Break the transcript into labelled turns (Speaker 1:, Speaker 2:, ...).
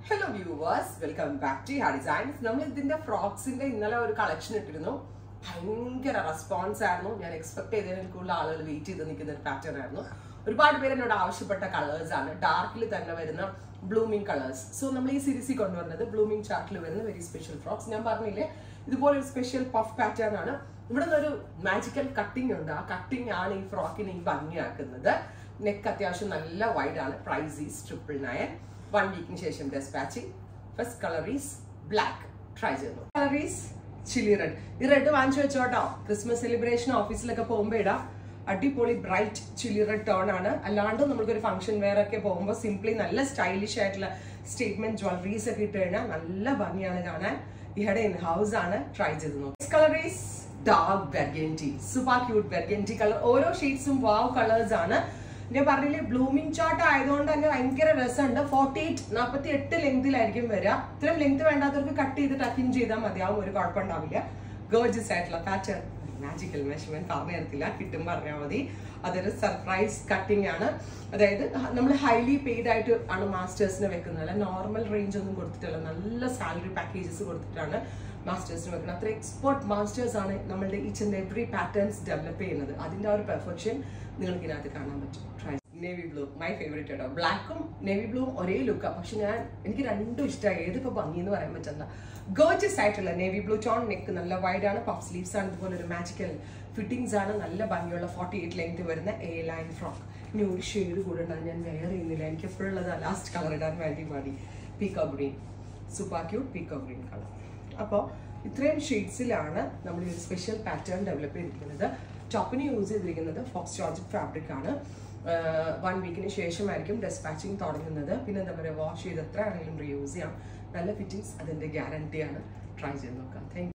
Speaker 1: Hello viewers, welcome back to Hair Designs. നമ്മൾ ഇതിന്റെ ഫ്രോക്സിന്റെ ഇന്നലെ ഒരു കളക്ഷൻ ഇട്ടിരുന്നു. ഭയങ്കര റെസ്പോൺസ് ആയിരുന്നു. ഞാൻ എക്സ്പെക്ട് ചെയ്തതിൽ കൂടുതൽ ആളുകൾ വെയിറ്റ് ചെയ്ത് നിൽക്കുന്ന ഒരു പാറ്റേൺ ആയിരുന്നു. ഒരുപാട് പേര് എന്നോട് ആവശ്യപ്പെട്ട കളേഴ്സ് ആണ്. ഡാർക്കിൽ തന്നെ വരുന്ന ബ്ലൂമിംഗ് കളേഴ്സ്. സോ നമ്മൾ ഈ സീരീസിൽ കൊണ്ടുവന്നത് ബ്ലൂമിംഗ് ചാർട്ടിൽ വരുന്ന വെരി സ്പെഷ്യൽ ഫ്രോക്സ്. ഞാൻ പറഞ്ഞില്ലേ ഇതുപോലെ ഒരു സ്പെഷ്യൽ പഫ് പാറ്റേൺ ആണ്. ഇവിടെ നിന്നൊരു മാജിക്കൽ കട്ടിംഗ് ഉണ്ട്. ആ കട്ടിംഗ് ആണ് ഈ ഫ്രോക്കിനെ ഈ ഭംഗിയാക്കുന്നത്. നെക്ക് അത്യാവശ്യം നല്ല വൈഡ് ആണ്. Price is 999. 1 വീക്കിന് ശേഷം dispatching. First colour is black. Try ചെയ്യുന്നു. Colour is chilli red. ഈ റെഡ് വാങ്ങിച്ചു വെച്ചോട്ടോ. ക്രിസ്മസ് സെലിബ്രേഷൻ ഓഫീസിലൊക്കെ പോകുമ്പോൾ ഇടാം. അടിപൊളി ബ്രൈറ്റ് ചില്ലി റെഡ് ടോൺ ആണ്. അല്ലാണ്ട് നമുക്കൊരു ഫംഗ്ഷൻ വെയർ ഒക്കെ പോകുമ്പോൾ സിംപ്ലി നല്ല സ്റ്റൈലിഷ് ആയിട്ടുള്ള സ്റ്റേറ്റ്മെന്റ് ജ്വല്ലറീസ് ഒക്കെ ഇട്ട് കഴിഞ്ഞാൽ നല്ല ഭംഗിയാണ് കാണാൻ. ഇഹയുടെ ഇൻ ഹൗസ് ആണ്. ട്രൈ ചെയ്ത് നോക്കാം. Colour is dark burgundy. Super cute burgundy colour. ഓരോ ഷെയ്ഡ്സും വാവ് കളേഴ്സ് ആണ്. ഞാൻ പറഞ്ഞില്ലേ ബ്ലൂമിംഗ് ചാർട്ട് ആയതുകൊണ്ട് തന്നെ ഭയങ്കര രസമുണ്ട്. 48 ലെങ്തിലായിരിക്കും വരിക. ഇത്രയും ലെങ്ത് വേണ്ടാത്തവർക്ക് കട്ട് ചെയ്ത് ടക്കിൻ ചെയ്താൽ മതിയാവും. ഒരു കുഴപ്പമുണ്ടാവില്ല. ഗോർജസ് ആയിട്ടുള്ള പാറ്റേൺ. മാജിക്കൽ മെഷർമെന്റ് പറഞ്ഞു തരത്തില്ല, കിട്ടും പറഞ്ഞാൽ മതി. അതൊരു സർപ്രൈസ് കട്ടിംഗ് ആണ്. അതായത് നമ്മൾ ഹൈലി പെയ്ഡ് ആയിട്ട് ആണ് മാസ്റ്റേഴ്സിന് വെക്കുന്നത്. അല്ല നോർമൽ റേഞ്ച് ഒന്നും കൊടുത്തിട്ടല്ല, നല്ല സാലറി പാക്കേജസ് കൊടുത്തിട്ടാണ് മാസ്റ്റേഴ്സിന് വെക്കുന്നത്. അത്ര എക്സ്പേർട്ട് മാസ്റ്റേഴ്സ് ആണ് നമ്മളുടെ each and every patterns develop ചെയ്യുന്നത്. അതിന്റെ ആ ഒരു പെർഫെക്ഷൻ നിങ്ങൾക്ക് ഇതിനകത്ത് കാണാൻ പറ്റും. Try navy blue my favourite കേട്ടോ. ബ്ലാക്കും നേവി ബ്ലൂവും ഒരേ ലുക്കാണ്. പക്ഷെ എനിക്ക് രണ്ടും ഇഷ്ടമായി. ഏതിപ്പോ ഭംഗി എന്ന് പറയാൻ പറ്റില്ല. ഗോർജസ് ആയിട്ടുള്ള നേവി ബ്ലൂ ടോൺ. നെക്ക് നല്ല വൈഡ് ആണ്. പഫ് സ്ലീവ്സ് ആണ്. ഇതുപോലെ ഒരു മാജിക്കൽ ഫിറ്റിംഗ്സ് ആണ്. നല്ല ഭംഗിയുള്ള 48 ലെങ്ത് വരുന്ന എ ലൈൻ ഫ്രോക്ക്. ഇനി ഒരു ഷെയ്ഡ് കൂടെ ഉണ്ടാകും. ഞാൻ വെയർ ചെയ്യുന്നില്ല. എനിക്ക് എപ്പോഴുള്ളത് ലാസ്റ്റ് കളർ ഇടാൻ വേണ്ടി മതി. Peacock green. Super cute peacock green colour. അപ്പോൾ ഇത്രയും ഷെയ്ഡ്സിലാണ് നമ്മൾ ഈ ഒരു സ്പെഷ്യൽ പാറ്റേൺ ഡെവലപ്പ് ചെയ്തിരിക്കുന്നത്. ടോപ്പിന് യൂസ് ചെയ്തിരിക്കുന്നത് ഫോക്സ് ജോർജറ്റ് ഫാബ്രിക് ആണ്. 1 വീക്കിന് ശേഷമായിരിക്കും ഡെസ്പാച്ചിങ് തുടങ്ങുന്നത്. പിന്നെ എന്താ പറയുക, വാഷ് ചെയ്ത് എത്ര ആണെങ്കിലും റീയൂസ് ചെയ്യാം. നല്ല ഫിറ്റിംഗ്സ് അതിൻ്റെ ഗ്യാരണ്ടിയാണ്. ട്രൈ ചെയ്ത് നോക്കാം. Thank U.